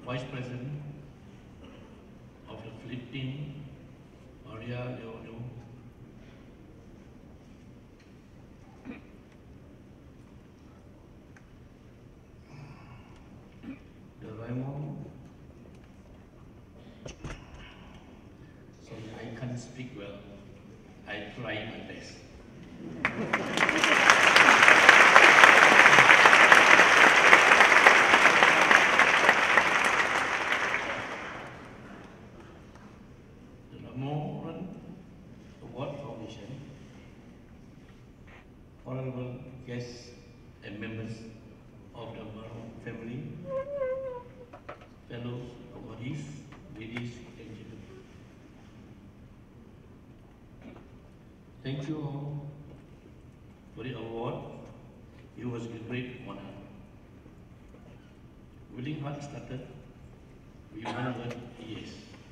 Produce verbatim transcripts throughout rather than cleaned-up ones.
Vice President of the Philippines, Maria Leono, the Raymond. Sorry, I can't speak well. I try my best. Award Foundation, honorable guests and members of the Maroon family, fellow awardees, ladies and gentlemen. Thank you all for the award. It was a great honor. Willing Heart started with one word, yes.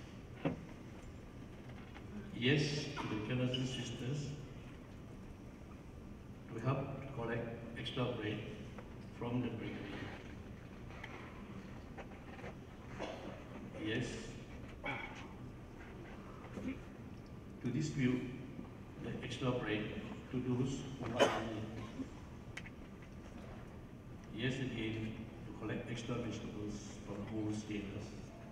Yes to the Canadian sisters to help collect extra bread from the bakery. Yes to distribute the extra bread to those who are in need. Yes again to collect extra vegetables from wholesalers.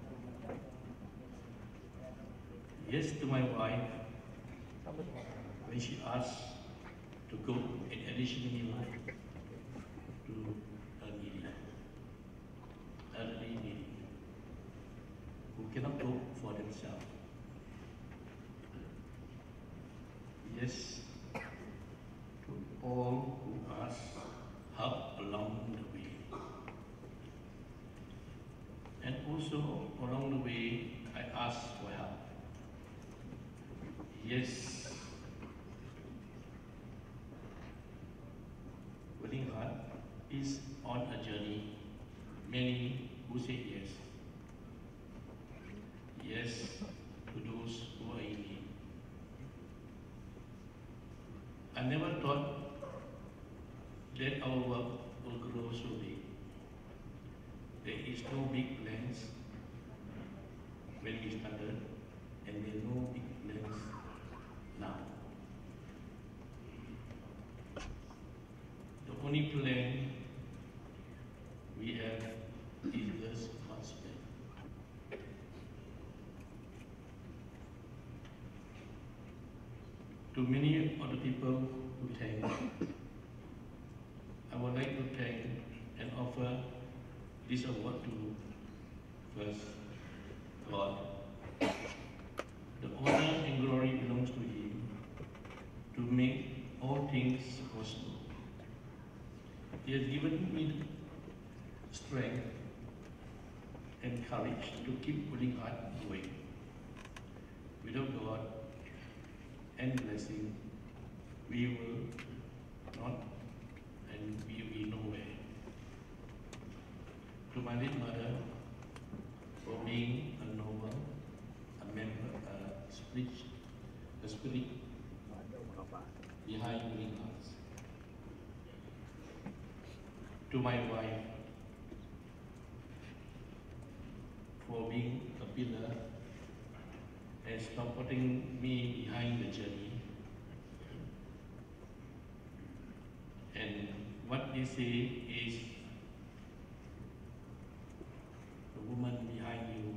Yes to my wife when she asked to cook an additional meal to a needy, elderly needy, who cannot cook for themselves. Yes to all who ask help along the way. And also along the way, I ask for help. Yes, Willing Heart is on a journey. Many who say yes. Yes to those who are in need. I never thought that our work will grow so big. There is no big plans when we started, and there are no big plans now. The only plan we have is just God's plan. To many of the people who thank, I would like to thank and offer this award to first God. The honor and glory belongs to Him to make all things possible. He has given me strength and courage to keep Willing Heart going. Without God and blessing, we will not and we will be nowhere. To my late mother for being a noble, a member, a spirit, a spirit behind Willing Hearts. To my wife for being a pillar and supporting me behind the journey. And what they say is, the woman behind you.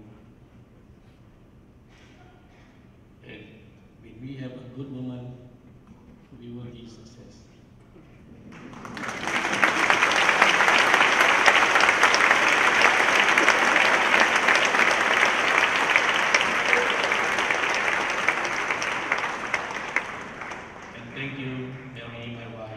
And when we have a good woman, we will be success. And thank you, Mary, my wife.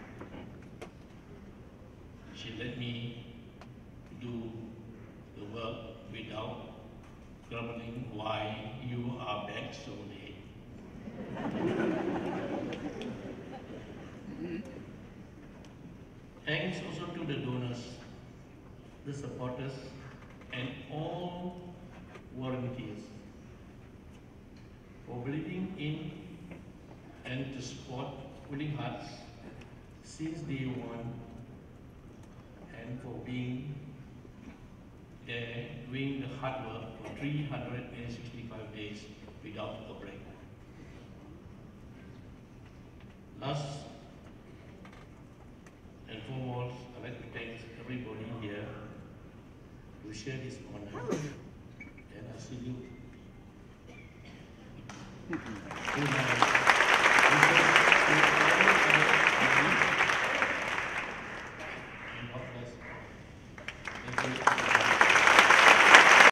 She let me do the work without grumbling why you are back so late. Thanks also to the donors, the supporters, and all volunteers for believing in and to support Willing Hearts since day one, and for being there doing the hard work for three hundred sixty-five days without a break. Last and foremost, I'd like to thank everybody here to share this honor, and I salute. Good night.